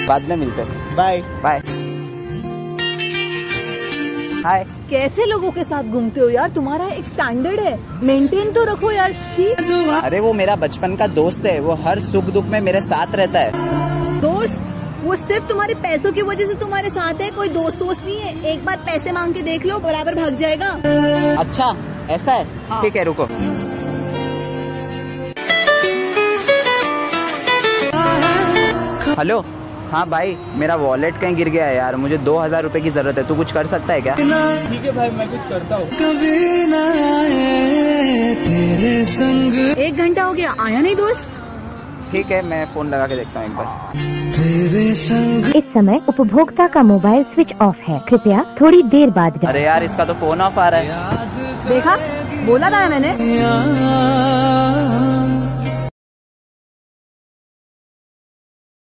बाद में मिलते हैं। Bye bye. हाय। कैसे लोगों के साथ घूमते हो यार, तुम्हारा एक स्टैंडर्ड है, मेंटेन तो रखो यार। अरे वो मेरा बचपन का दोस्त है, वो हर सुख दुख में मेरे साथ रहता है। दोस्त? वो सिर्फ तुम्हारे पैसों की वजह से तुम्हारे साथ है, कोई दोस्त नहीं है। एक बार पैसे मांग के देख लो, बराबर भाग जाएगा। अच्छा ऐसा है? हाँ। ठीक है रुको। हेलो। हाँ भाई, मेरा वॉलेट कहीं गिर गया है यार, मुझे 2000 रुपए की जरूरत है, तू कुछ कर सकता है क्या? ठीक है भाई, मैं कुछ करता हूँ। कभी ना आए तेरे संग। 1 घंटा हो गया, आया नहीं दोस्त। ठीक है, मैं फोन लगा के देखता हूँ एक बार। तेरे संग। इस समय उपभोक्ता का मोबाइल स्विच ऑफ है, कृपया थोड़ी देर बाद। अरे यार, इसका तो फोन ऑफ आ रहा है। देखा, बोला था मैंने।